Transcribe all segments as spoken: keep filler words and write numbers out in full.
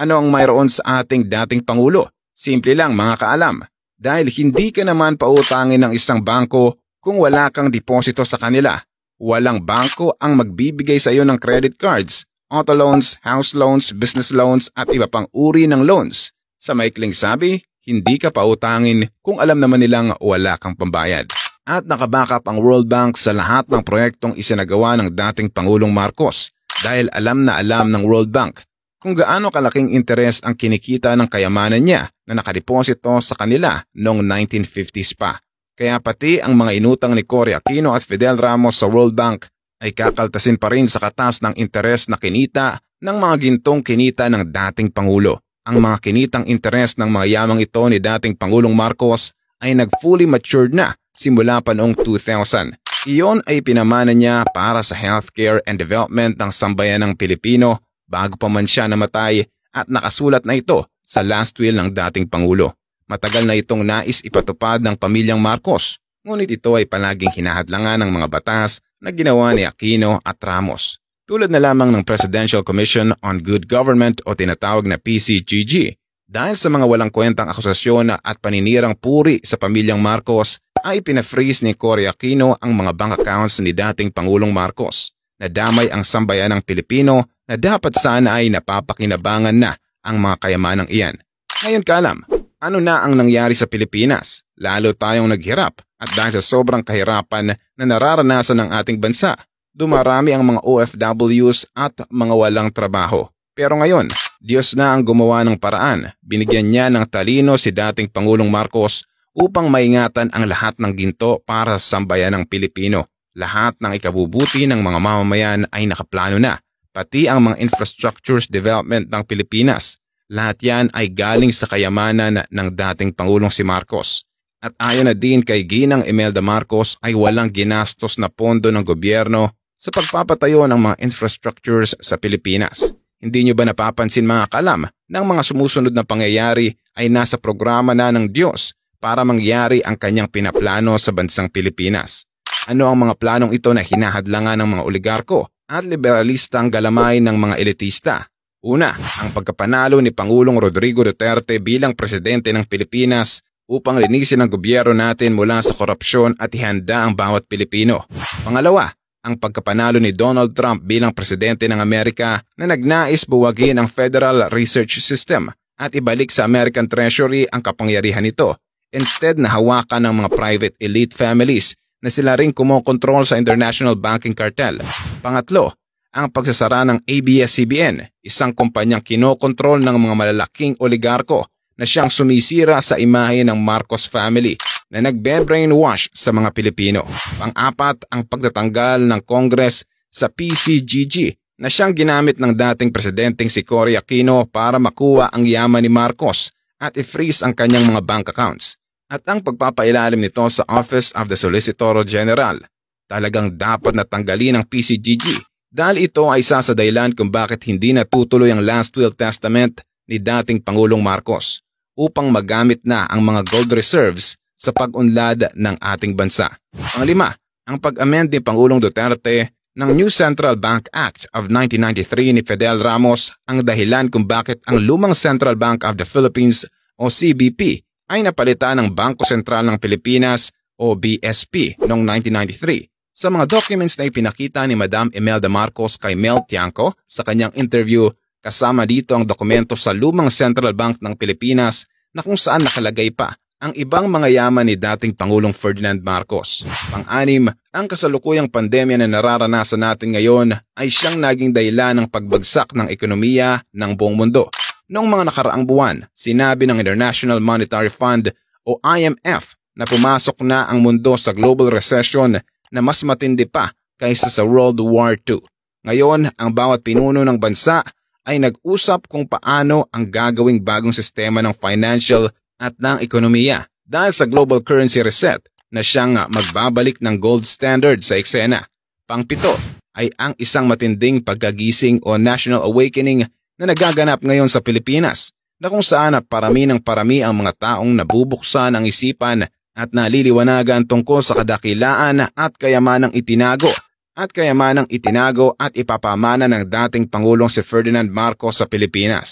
Ano ang mayroon sa ating dating Pangulo? Simple lang mga kaalam. Dahil hindi ka naman pautangin ng isang bangko kung wala kang deposito sa kanila. Walang bangko ang magbibigay sa iyo ng credit cards, auto loans, house loans, business loans at iba pang uri ng loans. Sa maikling sabi, hindi ka pautangin kung alam naman nilang wala kang pambayad. At nakabackup ang World Bank sa lahat ng proyektong isinagawa ng dating Pangulong Marcos dahil alam na alam ng World Bank kung gaano kalaking interes ang kinikita ng kayamanan niya na nakadeposito sa kanila noong nineteen fifties pa. Kaya pati ang mga inutang ni Cory Aquino at Fidel Ramos sa World Bank ay kakaltasin pa rin sa katas ng interes na kinita ng mga gintong kinita ng dating Pangulo. Ang mga kinitang interes ng mga yamang ito ni dating Pangulong Marcos ay nag-fully matured na simula pa noong two thousand. Iyon ay pinamana niya para sa healthcare and development ng sambayanang Pilipino bago pa man siya namatay at nakasulat na ito sa last will ng dating Pangulo. Matagal na itong nais ipatupad ng pamilyang Marcos, ngunit ito ay palaging hinahadlangan ng mga batas na ginawa ni Aquino at Ramos. Tulad na lamang ng Presidential Commission on Good Government o tinatawag na P C G G. Dahil sa mga walang kwentang akusasyon at paninirang puri sa pamilyang Marcos, ay pinafreeze ni Cory Aquino ang mga bank accounts ni dating Pangulong Marcos. Nadamay ang sambayanang Pilipino na dapat sana ay napapakinabangan na ang mga kayamanang iyan. Ngayon kaalam, ano na ang nangyari sa Pilipinas? Lalo tayong naghirap at dahil sa sobrang kahirapan na nararanasan ng ating bansa, dumarami ang mga O F Ws at mga walang trabaho. Pero ngayon, Diyos na ang gumawa ng paraan. Binigyan niya ng talino si dating Pangulong Marcos upang maingatan ang lahat ng ginto para sa sambayanang Pilipino. Lahat ng ikabubuti ng mga mamamayan ay nakaplano na, pati ang mga infrastructures development ng Pilipinas. Lahat yan ay galing sa kayamanan ng dating Pangulong si Marcos. At ayon na din kay Ginang Imelda Marcos ay walang ginastos na pondo ng gobyerno sa pagpapatayo ng mga infrastructures sa Pilipinas. Hindi nyo ba napapansin mga kalam ng mga sumusunod na pangyayari ay nasa programa na ng Diyos para mangyari ang kanyang pinaplano sa bansang Pilipinas? Ano ang mga planong ito na hinahadlangan ng mga oligarko at liberalistang galamay ng mga elitista? Una, ang pagkapanalo ni Pangulong Rodrigo Duterte bilang presidente ng Pilipinas upang linisin ang gobyerno natin mula sa korupsyon at ihanda ang bawat Pilipino. Pangalawa, ang pagkapanalo ni Donald Trump bilang presidente ng Amerika na nagnais buwagin ang Federal Research System at ibalik sa American Treasury ang kapangyarihan nito. Instead na hawakan ng mga private elite families na sila ring kumokontrol sa international banking cartel. Pangatlo, ang pagsasara ng A B S C B N, isang kumpanyang kinokontrol ng mga malalaking oligarko na siyang sumisira sa imahe ng Marcos family na nagbe-brainwash sa mga Pilipino. Pang-apat, ang pagtatanggal ng Congress sa P C G G na siyang ginamit ng dating presidenteng si Cory Aquino para makuha ang yaman ni Marcos at i-freeze ang kanyang mga bank accounts. At ang pagpapailalim nito sa Office of the Solicitor General. Talagang dapat na tanggalin ang P C G G dahil ito ay isa sa dahilan kung bakit hindi natutuloy ang last will testament ni dating Pangulong Marcos upang magamit na ang mga gold reserves sa pag-unlad ng ating bansa. Panglima, ang pag-amend ni Pangulong Duterte ng New Central Bank Act of nineteen ninety-three ni Fidel Ramos ang dahilan kung bakit ang lumang Central Bank of the Philippines o C B P ay napalitan ng Bangko Sentral ng Pilipinas o B S P noong nineteen ninety-three. Sa mga documents na ipinakita ni Madam Imelda Marcos kay Mel Tiangco sa kanyang interview, kasama dito ang dokumento sa lumang Central Bank ng Pilipinas na kung saan nakalagay pa ang ibang mga yaman ni dating Pangulong Ferdinand Marcos. Pang-anim, ang kasalukuyang pandemya na nararanasan natin ngayon ay siyang naging dahilan ng pagbagsak ng ekonomiya ng buong mundo. Noong mga nakaraang buwan, sinabi ng International Monetary Fund o I M F na pumasok na ang mundo sa global recession na mas matindi pa kaysa sa World War Two. Ngayon, ang bawat pinuno ng bansa ay nag-usap kung paano ang gagawing bagong sistema ng financial at ng ekonomiya dahil sa global currency reset na siyang magbabalik ng gold standard sa eksena. Pangpito ay ang isang matinding pagkagising o national awakening na nagaganap ngayon sa Pilipinas na kung saan parami ng parami ang mga taong nabubuksan ang isipan at naliliwanagan tungkol sa kadakilaan at kayamanang itinago at kayamanang itinago at ipapamana ng dating Pangulong si Ferdinand Marcos sa Pilipinas.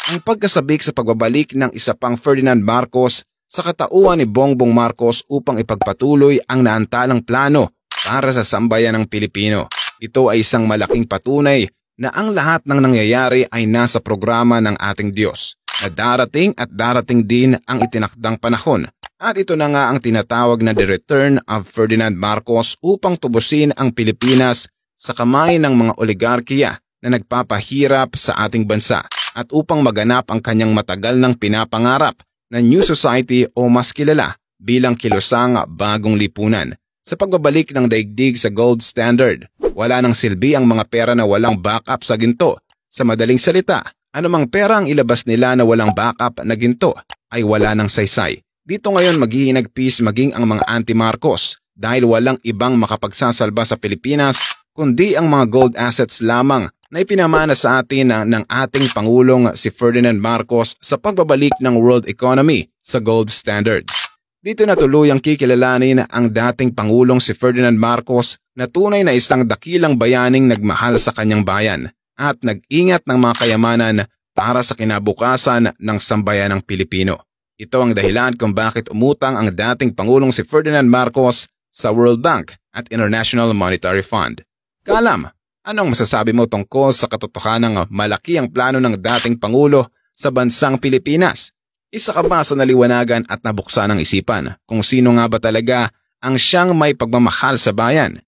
ang pagkasabik sa pagbabalik ng isa pang Ferdinand Marcos sa katauhan ni Bongbong Marcos upang ipagpatuloy ang naantalang plano para sa sambayan ng Pilipino. Ito ay isang malaking patunay na ang lahat ng nangyayari ay nasa programa ng ating Diyos, na darating at darating din ang itinakdang panahon. At ito na nga ang tinatawag na The Return of Ferdinand Marcos upang tubusin ang Pilipinas sa kamay ng mga oligarkiya na nagpapahirap sa ating bansa at upang maganap ang kanyang matagal ng pinapangarap na New Society o mas kilala bilang kilusang bagong lipunan. Sa pagbabalik ng daigdig sa gold standard, wala nang silbi ang mga pera na walang backup sa ginto. Sa madaling salita, anumang pera ang ilabas nila na walang backup na ginto ay wala nang saysay. Dito ngayon maghihinagpis maging ang mga anti-Marcos dahil walang ibang makapagsasalba sa Pilipinas kundi ang mga gold assets lamang na ipinamana sa atin ng ating Pangulong si Ferdinand Marcos sa pagbabalik ng world economy sa gold standards. Dito na tuluyang kikilalanin ang dating Pangulong si Ferdinand Marcos na tunay na isang dakilang bayaning nagmahal sa kanyang bayan at nag-ingat ng mga kayamanan para sa kinabukasan ng sambayanang Pilipino. Ito ang dahilan kung bakit umutang ang dating Pangulong si Ferdinand Marcos sa World Bank at International Monetary Fund. Kaalam, anong masasabi mo tungkol sa katotohanang malaki ang plano ng dating Pangulo sa bansang Pilipinas? Isa ka ba sa naliwanagan at nabuksan ng isipan kung sino nga ba talaga ang siyang may pagmamahal sa bayan?